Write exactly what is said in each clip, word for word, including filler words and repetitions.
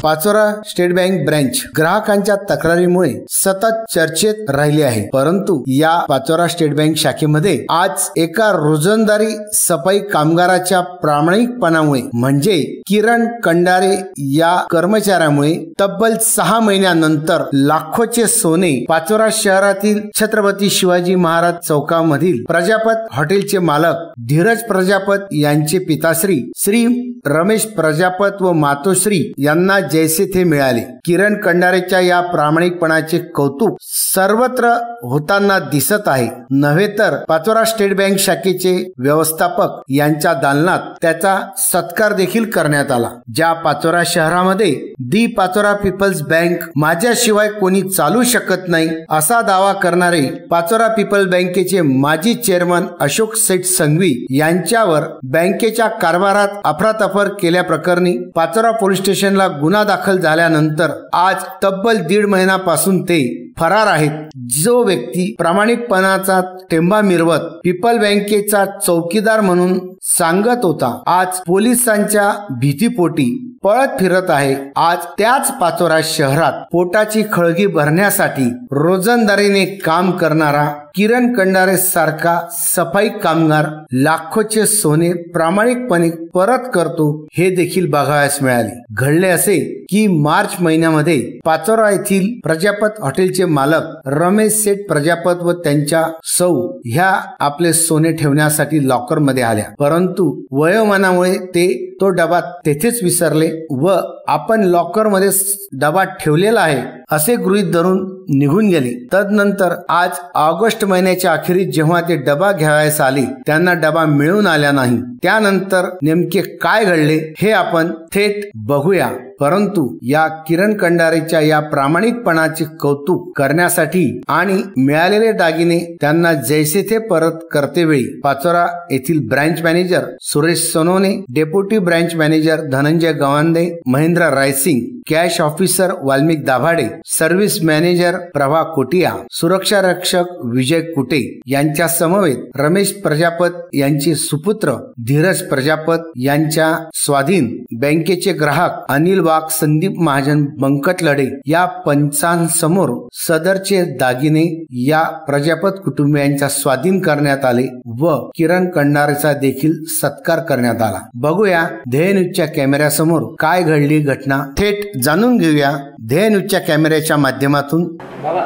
Pachora state bank branch ग्राहकांच्या तक्रारीमुळे सतत चर्चेत राहिली आहे। परंतु या पाचोरा स्टेट बँक शाखेमध्ये आज एका रोजंदारी सफाई कामगाराच्या प्रामाणिकपणामुळे म्हणजे किरण कंडारे या कर्मचाऱ्यामुळे तब्बल सहा महिन्यानंतर लाखोचे सोने पाचोरा शहरातील छत्रपती शिवाजी महाराज चौकामधील प्रजापत हॉटेलचे मालक धीरज प्रजापत यांचे पिताश्री श्री रमेश प्रजापत व मातोश्री यांना जैसे थे मिळाले। किरण कंडारेच्या या प्रामाणिकपणाचे कौतुक सर्वत्र होताना दिसत आहे। नव्हे तर पाचोरा स्टेट बँक शाखेचे व्यवस्थापक यांच्या दालनात त्याचा सत्कार देखील करण्यात आला। ज्या पाचोरा शहरामध्ये दी पाचोरा पीपल्स बँक माझ्याशिवाय कोणी चालू शकत नाही असा दावा करणारे पाचोरा पीपल बँकेचे माजी चेअरमन अशोक सेठ संघवी यांच्यावर बँकेच्या कारभारात अफरातफर केल्याप्रकरणी पाचोरा पोलीस स्टेशनला गुन्हा दाखल झाल्यानंतर आज तब्बल दीड महिन्यापासून ते फरार आहेत। जो व्यक्ती प्रामाणिकपणाचा टेंबा मिरवत पीपल बँकेचा चौकीदार म्हणून सांगत होता आज पोलिसांच्या भीतीपोटी पळत फिरत आहे। आज त्याच पाचोरा शहरात पोटाची खळगी भरण्यासाठी रोजंदारीने काम करणारा किरण कंडारे सारखा सफाई कामगार लाखोचे सोने प्रामाणिकपणे परत करतो हे देखील बघावयास मिळाले। घडले असे की मार्च महिन्यामध्ये पाचोरा येथील प्रजापत हॉटेलचे मालक रमेश सेठ प्रजापत व त्यांच्या सौ ह्या आपले सोने ठेवण्यासाठी लॉकर मध्ये आल्या, परंतु वयोमानामुळे ते तो डबा तेथेच विसरले व आपण लॉकर मध्ये डबा ठेवलेला आहे असे गृहीत धरून निघून गेले। तदनंतर आज ऑगस्ट महिन्याच्या अखेरीस जेव्हा ते डबा घ्यावयास आले त्यांना डबा मिळून आला नाही। त्यानंतर नेमके काय घडले हे आपण थेट बघूया। परंतु या किरण कंडारेच्या या प्रामाणिकपणाचे कौतुक करण्यासाठी आणि मिळालेले दागिने त्यांना जैसे थे परत करतेवेळी पाचोरा येथील branch manager Suresh Sonawane, deputy branch manager Dhananjay Gawande, Mahendra Raysing, cash officer Valmik Dabhade, service manager Prabha Kotiya, सुरक्षा रक्षक विजय कुटे यांच्या समवेत रमेश प्रजापत यांचे सुपुत्र धीरज प्रजापत यांच्या स्वाधीन बँकेचे ग्राहक अनिल वाघ, संदीप महाजन, बंकट लढे या पंचांसमोर सदरचे दागिने या प्रजापत कुटुंबियांच्या स्वाधीन करण्यात आले व किरण कंडारेचा देखील सत्कार करण्यात आला। बघूया ध्येय न्यूजच्या कॅमेऱ्यासमोर काय घडली घटना, थेट जाणून घेऊया ध्येय न्यूजच्या कॅमेऱ्याच्या माध्यमातून। बाबा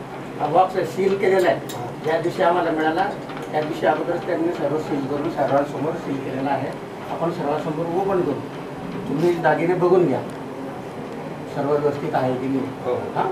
हा बॉक्स सील केलेला आहे, ज्या दिवशी आम्हाला मिळाला त्या दिवशी अगोदर त्यांनी सर्व सील करून सर्वांसमोर सील केलेला आहे। आपण सर्वांसमोर ओपन करू, तुम्ही दागिने बघून घ्या सर्व व्यवस्थित आहे की नाही।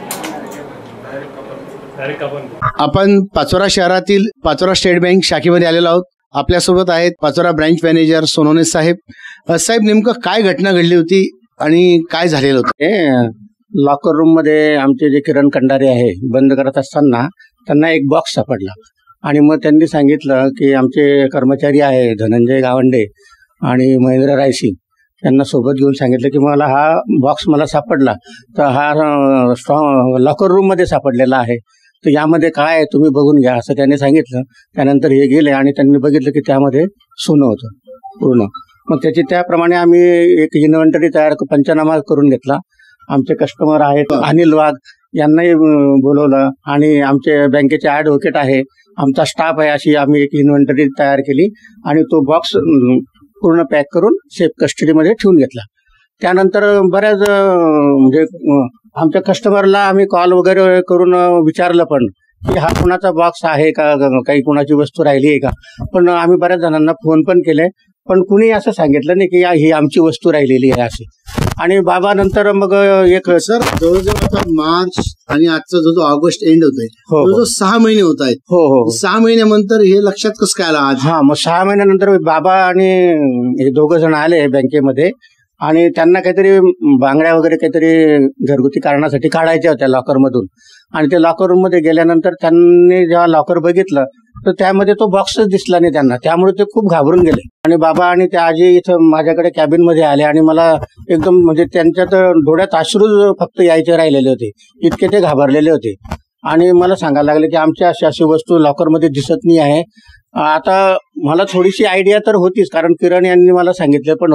आपण पाचोरा शहरातील पाचोरा स्टेट बँक शाखेमध्ये आलेलो आहोत। आपल्यासोबत आहेत पाचोरा ब्रांच मॅनेजर सोनवणे साहेब। साहेब नेमकं काय घटना घडली होती आणि काय झालेलं होतं? लॉकर रूम मध्ये आमचे जे किरण कंडारे आहे बंद करत असताना त्यांना एक बॉक्स सापडला आणि मग त्यांनी सांगितलं की आमचे कर्मचारी आहे धनंजय गावंडे आणि महेंद्र रायसिंग त्यांना सोबत घेऊन सांगितलं की मला हा बॉक्स मला सापडला तर हा लॉकर रूम मध्ये सापडलेला आहे, तर यामध्ये काय आहे तुम्ही बघून घ्या असं त्यांनी सांगितलं। त्यानंतर हे गेले आणि त्यांनी बघितलं की त्यामध्ये सोनं होतं पूर्ण। मग त्याची त्याप्रमाणे आम्ही एक इन्व्हेंटरी तयार पंचनामा करून घेतला। आमचे कस्टमर आहेत अनिल वाघ यांनाही बोलवलं आणि आमचे बँकेचे ॲडव्होकेट आहे, आमचा स्टाफ आहे, अशी आम्ही एक इन्व्हेंटरी तयार केली आणि तो बॉक्स पूर्ण पॅक करून सेफ कस्टडीमध्ये ठेवून घेतला। त्यानंतर बऱ्याच म्हणजे आमच्या कस्टमरला आम्ही कॉल वगैरे करून विचारलं पण की हा कुणाचा बॉक्स आहे का, काही कुणाची वस्तू राहिली आहे का, पण आम्ही बऱ्याच जणांना फोन पण केले पण कुणी असं सांगितलं नाही की ही आमची वस्तू राहिलेली आहे असे। आणि बाबा नंतर मग एक सर जवळजवळ आता मार्च आणि आजचा जो ऑगस्ट एंड होतोय तो सहा महिने होत आहेत। हो हो सहा महिन्यानंतर हे लक्षात कसं काय आलं आज? हा मग सहा महिन्यानंतर बाबा आणि हे दोघ जण आले बँकेमध्ये आणि त्यांना काहीतरी बांगड्या वगैरे काहीतरी घरगुती कारणासाठी काढायच्या होत्या लॉकर मधून आणि ते लॉकर रूम मध्ये गेल्यानंतर त्यांनी जेव्हा लॉकर बघितलं तर त्यामध्ये तो बॉक्सच दिसला नाही त्यांना, त्यामुळे ते खूप घाबरून गेले आणि बाबा आणि त्या आजी इथं माझ्याकडे कॅबिन मध्ये आले आणि मला एकदम म्हणजे त्यांच्या तर डोळ्यात अश्रू फक्त यायचे राहिलेले होते, इतके ते घाबरलेले होते आणि मला सांगायला लागले की आमची अशी अशी वस्तू लॉकर मध्ये दिसत नाही आहे। आता मला थोडीशी आयडिया तर होतीच कारण किरण यांनी मला सांगितलं पण होतं।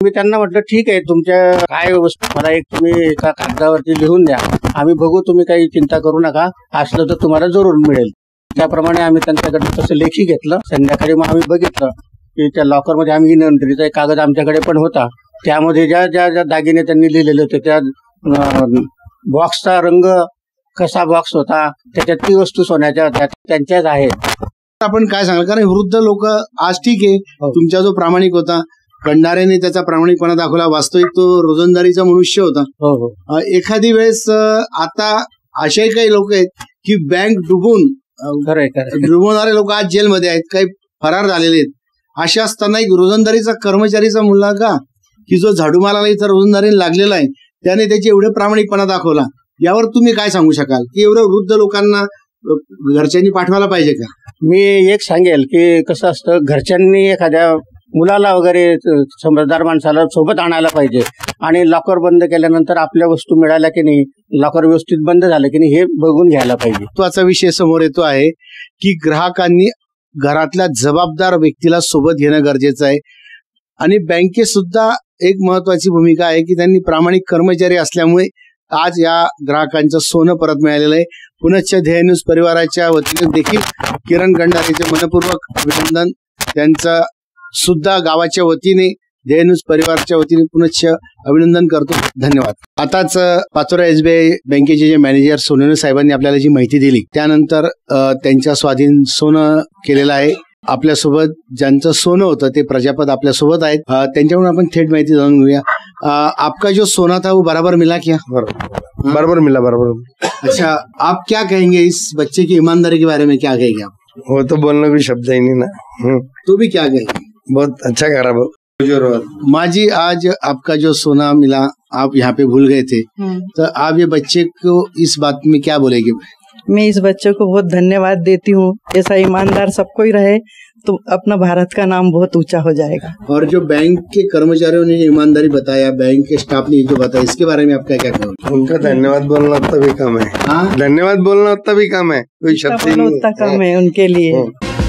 मी त्यांना म्हटलं ठीक आहे, तुमच्या काय वस्तू मला एक तुम्ही एका कागदावरती लिहून द्या, आम्ही बघू, तुम्ही काही चिंता करू नका, असलं तर तुम्हाला जरूर मिळेल. त्याप्रमाणे आम्ही त्यांच्याकडे तसं लेखी घेतलं. संध्याकाळी मग आम्ही बघितलं की त्या लॉकरमध्ये आम्ही नोंदणीचा एक कागद आमच्याकडे पण होता, त्यामध्ये ज्या ज्या ज्या दागिने त्यांनी लिहिलेले होते त्या बॉक्सचा रंग कसा बॉक्स होता, त्याच्यात ती वस्तू सोन्याच्या होत्या, त्यांच्याच आहेत. आपण काय सांगाल, कारण वृद्ध लोक आज ठीक आहे, तुमचा जो प्रामाणिक होता भंडाऱ्याने त्याचा प्रामाणिकपणा दाखवला, वास्तविक तो रोजंदारीचा मनुष्य होता. हो हो. एखादी वेळेस आता असे काही लोक आहेत की बँक डुबून खरंय खरंय डुबवणारे लोक आज जेलमध्ये आहेत, काही फरार झालेले आहेत. अशा असताना एक रोजंदारीचा कर्मचारीचा मुलगा की जो झाडूमालाला इथं रोजंदारीने लागलेला आहे, त्याने त्याची एवढे प्रामाणिकपणा दाखवला, यावर तुम्ही काय सांगू शकाल की एवढं वृद्ध लोकांना घरच्यांनी पाठवायला पाहिजे का? मी एक सांगेल की कसं असतं, घरच्यांनी एखाद्या मुलाला वगैरे समजदार माणसाला सोबत आणायला पाहिजे आणि लॉकर बंद केल्यानंतर आपल्या वस्तू मिळाल्या की नाही, लॉकर व्यवस्थित बंद झालं की नाही हे बघून घ्यायला पाहिजे. महत्वाचा विषय समोर येतो आहे की ग्राहकांनी घरातल्या जबाबदार व्यक्तीला सोबत घेणं गरजेचं आहे आणि बँकेत सुद्धा एक महत्वाची भूमिका आहे की त्यांनी प्रामाणिक कर्मचारी असल्यामुळे आज या ग्राहकांचं सोनं परत मिळालेलं आहे. पुनश्च ध्येय न्यूज परिवाराच्या वतीने देखील किरण कंडारेचे मनपूर्वक अभिनंदन, त्यांचं सुद्धा गावाच्या वतीने ध्येय न्यूज परिवाराच्या वतीने पुनश्च अभिनंदन करतो. धन्यवाद. आताच पाचोरा एसबीआय बँकेचे जे मॅनेजर सोनेने साहेबांनी आपल्याला जी माहिती दिली, त्यानंतर त्यांच्या स्वाधीन सोनं केलेलं आहे. आपल्यासोबत ज्यांचं सोनं होतं ते प्रजापत आपल्यासोबत आहेत, त्यांच्याकडून आपण थेट माहिती जाणून घेऊया. आपका जो सोना था वो बराबर मिला क्या? बराबर मिला, बराबर. अच्छा, आप क्या कहेंगे इस बच्चे की ईमानदारी के बारे में, क्या कहेंगे आप? वो तो बोलने कोई शब्द ही नहीं ना. तो भी क्या कहेंगे? बहुत अच्छा करा भाऊ. माँ जी, आज आपका जो सोना मिला आप यहाँ पे भूल गए थे, तो आप ये बच्चे को इस बात में क्या बोलेंगे? मैं इस बच्चे को बहुत धन्यवाद देती हूँ. ऐसा ईमानदार सबको ही रहे तो अपना भारत का नाम बहुत ऊंचा हो जाएगा. और जो बैंक के कर्मचारियों ने ईमानदारी बताया, बैंक के स्टाफ ने जो बताया, इसके बारे में आप क्या क्या कहोगे? उनका धन्यवाद बोलना उतना भी कम है. हाँ, धन्यवाद बोलना उतना भी कम है, कोई शब्द नहीं उतना कम है उनके लिए.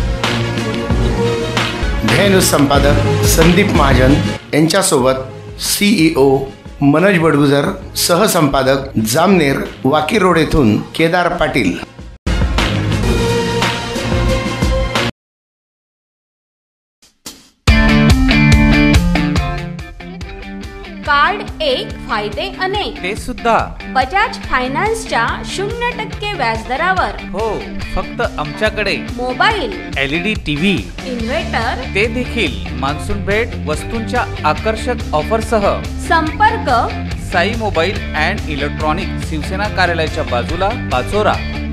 ध्येय न्यूज संपादक संदीप महाजन यांच्यासोबत सीईओ मनोज बडगुजर, सहसंपादक जामनेर वाकी रोड येथून केदार पाटील. कार्ड एक फायदे अनेक, ते सुद्धा बजाज फायनान्सच्या शून्य टक्के व्याजदरावर. हो, फक्त आमच्याकडे. मोबाईल, एलईडी टीव्ही, इन्व्हर्टर, ते देखील मान्सून भेट वस्तूंच्या आकर्षक ऑफर सह. संपर्क Sai mobile and electronic, Shiv Sena कार्यालयाच्या बाजूला, पाचोरा.